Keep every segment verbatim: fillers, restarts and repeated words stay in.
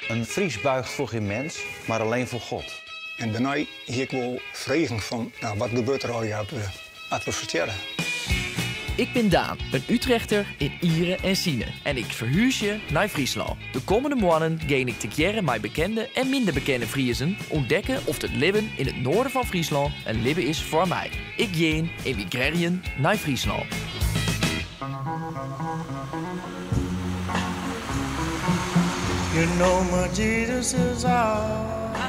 Een Fries buigt voor geen mens, maar alleen voor God. En daarna hier ik wel vragen van, nou, wat gebeurt er al je als we, als we vertellen. Ik ben Daan, een Utrechter in Ieren en Sienen. En ik verhuis je naar Friesland. De komende maanden ga ik te keren met bekende en minder bekende Friesen ontdekken of het leven in het noorden van Friesland een leven is voor mij. Ik ga emigreren naar Friesland. You know my Jesus is all.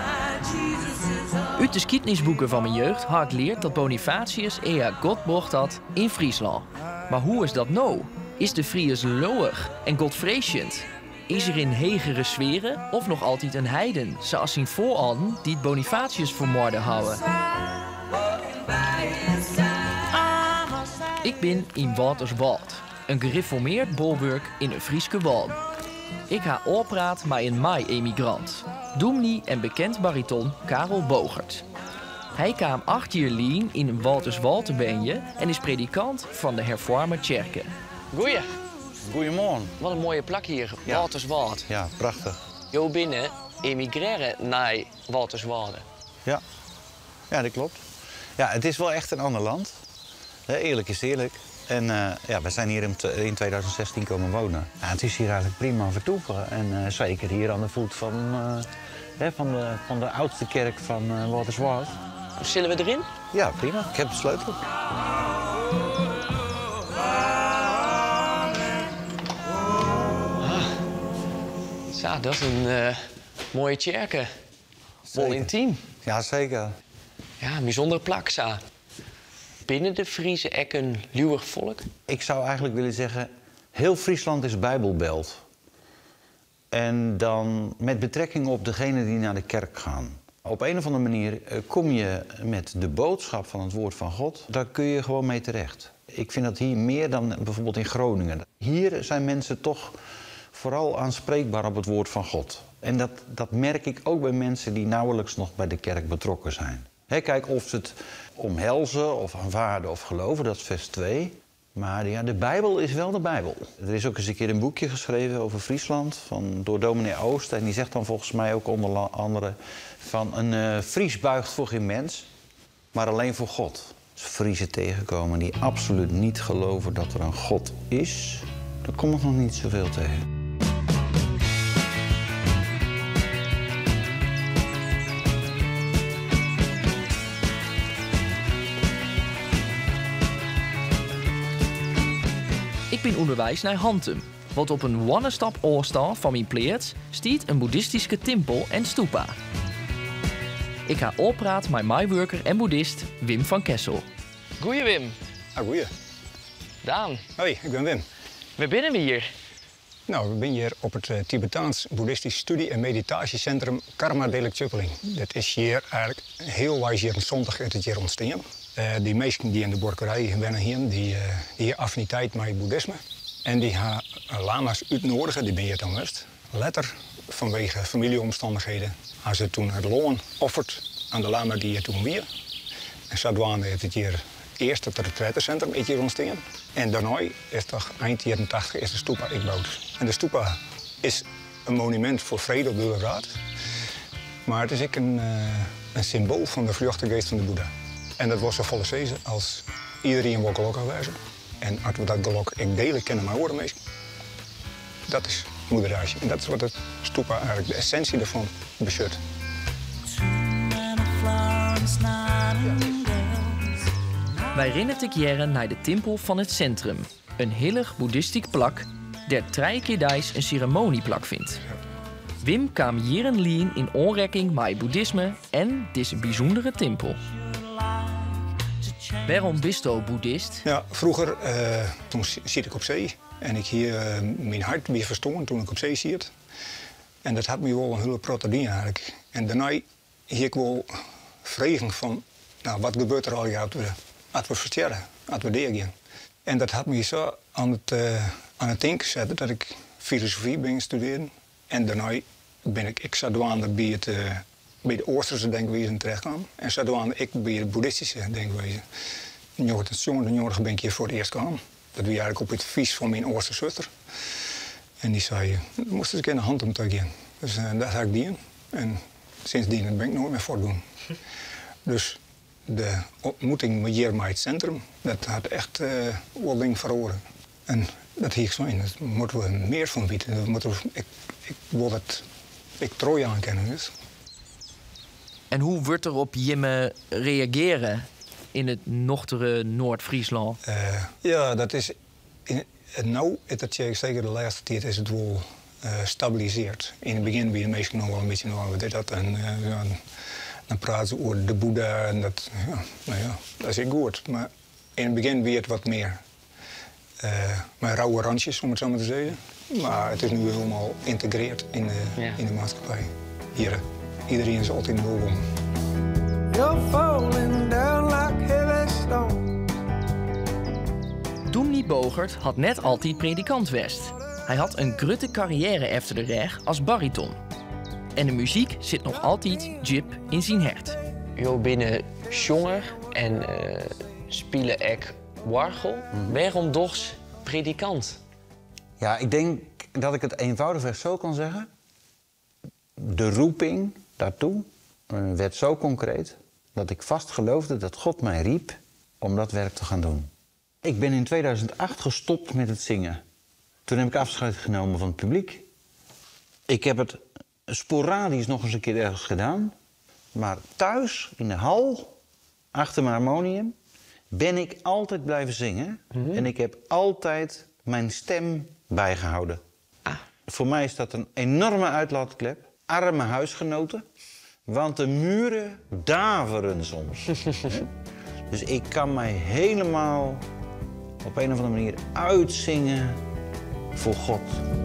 Uit de geschiedenisboeken van mijn jeugd had ik geleerd dat Bonifatius eer God bocht had in Friesland. Maar hoe is dat nou? Is de Fries lower en godvreesend? Is er in hegere sferen of nog altijd een heiden, zoals zijn voorouderen die het Bonifatius vermoorden houden? Ik ben in Waterswald, een gereformeerd bolwerk in een Frieske wal. Ik ga oorpraat met een Mai-emigrant, dominee en bekend bariton Karel Bogert. Hij kwam acht jaar geleden in een Waterswald te benje en is predikant van de hervormde kerken. Goeie. Goedemorgen. Wat een mooie plek hier, Ja. Waterswald. Ja, prachtig. Jo binnen emigreren naar Waterswald. Ja. Ja, dat klopt. Ja, het is wel echt een ander land. He, eerlijk is eerlijk. En uh, ja, we zijn hier in, in twintig zestien komen wonen. Ja, het is hier eigenlijk prima vertoeven. En uh, zeker hier aan de voet van, uh, hè, van, de, van de oudste kerk van uh, Waterswald. Zullen we erin? Ja, prima. Ik heb de sleutel. Zo, dat is een uh, mooie kerk. Vol intiem. Ja, zeker. Ja, een bijzondere plek, zo. Binnen de Friese echt een luwig volk. Ik zou eigenlijk willen zeggen, heel Friesland is Bijbelbelt. En dan met betrekking op degenen die naar de kerk gaan. Op een of andere manier kom je met de boodschap van het woord van God. Daar kun je gewoon mee terecht. Ik vind dat hier meer dan bijvoorbeeld in Groningen. Hier zijn mensen toch vooral aanspreekbaar op het woord van God. En dat, dat merk ik ook bij mensen die nauwelijks nog bij de kerk betrokken zijn. He, kijk, of ze het omhelzen of aanvaarden of geloven, dat is vers twee. Maar ja, de Bijbel is wel de Bijbel. Er is ook eens een keer een boekje geschreven over Friesland van, door dominee Oost. En die zegt dan volgens mij ook onder andere van een uh, Fries buigt voor geen mens, maar alleen voor God. Als Friesen tegenkomen die absoluut niet geloven dat er een God is, dan kom ik nog niet zoveel tegen. Ik ben onderwijs naar Hantem, wat op een one-stap afstand van mijn pleert stiet een boeddhistische tempel en stupa. Ik ga oppraat met mijworker en boeddhist Wim van Kessel. Goeie Wim. Ah, goeie. Daan, Hoi, ik ben Wim. waar binnen we hier? Nou, we zijn hier op het uh, Tibetaans Boeddhistisch Studie- en Meditatiecentrum Karma Delek Tjuppeling. Dat is hier eigenlijk heel wijs hier in zondag uit het jaar ontstaan. Uh, die mensen die in de borkerij wennen hier, die, uh, die hebben affiniteit met boeddhisme. En die gaan uh, lama's uitnodigen, die ben je dan wist. Letter vanwege familieomstandigheden hebben ze toen het loon offerd aan de lama die hier toen weer. En zodoende heeft het hier eerst het retreatcentrum hier ontstaan. En daarna is toch eind jaren tachtig is de stupa gebouwd. En de stupa is een monument voor vrede op de wereld. Maar het is ook een, uh, een symbool van de vluchtige van de Boeddha. En dat was zo volle zezen als iedereen wil gelok aanwijzen. En als we dat gelok ik delen, kennen mijn oren mee. Dat is moederhuisje. En dat is wat het stupa eigenlijk, de essentie ervan, beschut. Wij rennen te keren naar de tempel van het centrum. Een heilig boeddhistisch plak, der drie keer daags een ceremonieplak vindt. Wim kwam hier een lien in onrekking met boeddhisme en deze bijzondere tempel. Waarom bist u boeddhist? Ja, vroeger uh, toen zit ik op zee. En ik hier uh, mijn hart weer verstoren toen ik op zee zit. En dat had me wel een hele protodien eigenlijk. En daarna hier ik wel vragen van, nou, wat gebeurt er al als we, als we versterren, als we degen. En dat had me zo aan het, uh, aan het denken zetten dat ik filosofie ben studeren. En daarna ben ik, ik zodoende bij, het, uh, bij de Oosterse denkwijze terechtgekomen. En zodoende ik bij de boeddhistische denkwijze. In negentien ben ik hier voor het eerst gekomen. Dat was eigenlijk op het advies van mijn Oosterse zuster. En die zei, je moest eens een keer naar hand om te gaan. Dus uh, dat had ik dien. En sindsdien ben ik nooit meer voortdoen. Dus de ontmoeting met hier bij het centrum, dat had echt uh, wel ding verloren. En dat hier zo in, daar moeten we meer van weten. Dat moeten we, ik, ik wil dat ik trooi aankennen. Dus. En hoe wordt er op Jimme reageren in het nochtere Noord-Friesland? Uh, ja, dat is... In, nou, het zeker de laatste tijd is het wel uh, stabiliseerd. In het begin ben je meestal nog wel een beetje nou, wat is dat? En uh, ja, dan praten ze over de Boeddha en dat, ja, nou ja, dat is goed. Maar in het begin ben het wat meer uh, met rauwe randjes, om het zo maar te zeggen. Maar het is nu helemaal geïntegreerd in de, ja. in de maatschappij. Hier, iedereen is altijd welkom. You're falling down like heavy stone. Doemnie Bogert had net altijd predikant west. Hij had een grutte carrière efter de reg als bariton. En de muziek zit nog altijd jip in zijn hart. Jo binnen jonger en uh, spelen ek wargel. Mm. Waarom dochs predikant? Ja, ik denk dat ik het eenvoudigweg zo kan zeggen. De roeping daartoe uh, werd zo concreet dat ik vast geloofde dat God mij riep om dat werk te gaan doen. Ik ben in tweeduizend acht gestopt met het zingen. Toen heb ik afscheid genomen van het publiek. Ik heb het sporadisch nog eens een keer ergens gedaan. Maar thuis, in de hal, achter mijn harmonium, ben ik altijd blijven zingen. Mm-hmm. En ik heb altijd mijn stem bijgehouden. Ah. Voor mij is dat een enorme uitlaatklep. Arme huisgenoten. Want de muren daveren soms. Dus ik kan mij helemaal op een of andere manier uitzingen voor God.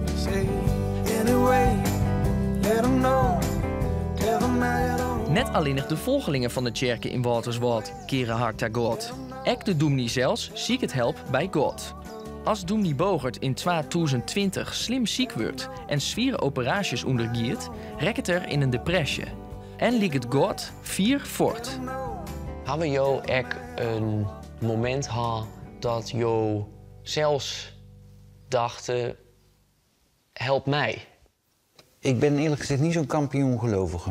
Net alleen nog de volgelingen van de kerken in Waterswold keren hard naar God. Ek de Doemnie zelfs ziek het help bij God. Als Doemnie Bogert in tweeduizend twintig slim ziek wordt en zwiere operaties ondergiet, rekt het er in een depressie. En liet het God vier voort. Hebben jou ek een moment gehad dat jou zelfs dacht, help mij? Ik ben eerlijk gezegd niet zo'n kampioengelovige.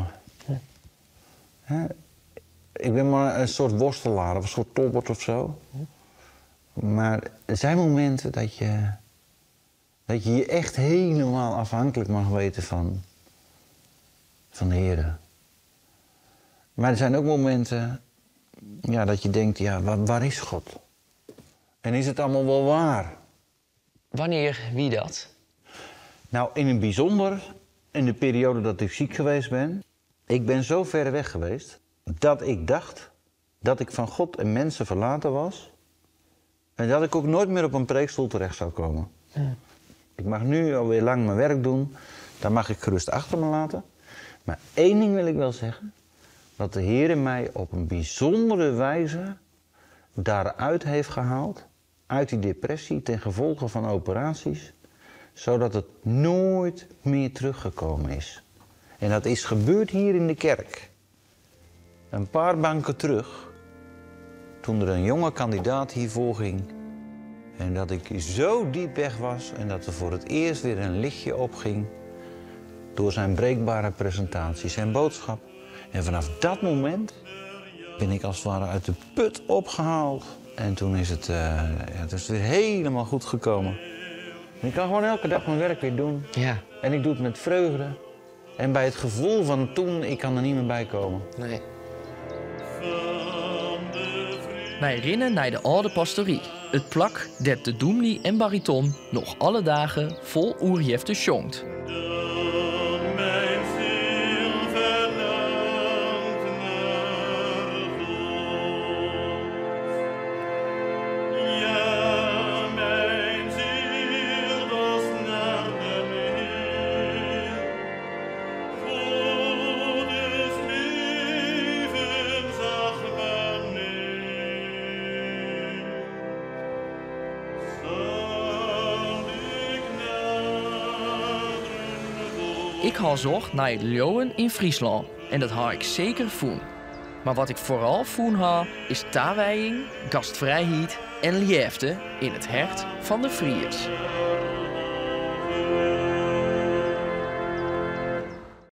Hm. Ik ben maar een soort worstelaar of een soort tobbert of zo. Hm. Maar er zijn momenten dat je, dat je je echt helemaal afhankelijk mag weten van, van de Heer. Maar er zijn ook momenten ja, dat je denkt, ja, waar, waar is God? En is het allemaal wel waar? Wanneer, wie dat? Nou, in een bijzonder, in de periode dat ik ziek geweest ben. Ik ben zo ver weg geweest dat ik dacht dat ik van God en mensen verlaten was. En dat ik ook nooit meer op een preekstoel terecht zou komen. Hmm. Ik mag nu alweer lang mijn werk doen. Dat mag ik gerust achter me laten. Maar één ding wil ik wel zeggen. Dat de Heer mij op een bijzondere wijze daaruit heeft gehaald. Uit die depressie ten gevolge van operaties. Zodat het nooit meer teruggekomen is. En dat is gebeurd hier in de kerk. Een paar banken terug. Toen er een jonge kandidaat hiervoor ging. En dat ik zo diep weg was. En dat er voor het eerst weer een lichtje opging. Door zijn breekbare presentatie, zijn boodschap. En vanaf dat moment ben ik als het ware uit de put opgehaald. En toen is het, uh, ja, het is weer helemaal goed gekomen. En ik kan gewoon elke dag mijn werk weer doen. Ja. En ik doe het met vreugde. En bij het gevoel van toen, ik kan er niet meer bij komen. Nee. Wij rennen naar de oude pastorie. Het plak dat de Doemnie en bariton nog alle dagen vol oerjefte jongt. Ik haal zorg naar het Leeuwen in Friesland en dat haal ik zeker voen. Maar wat ik vooral voen haal is taarwijing, gastvrijheid en liefde in het hart van de Friers.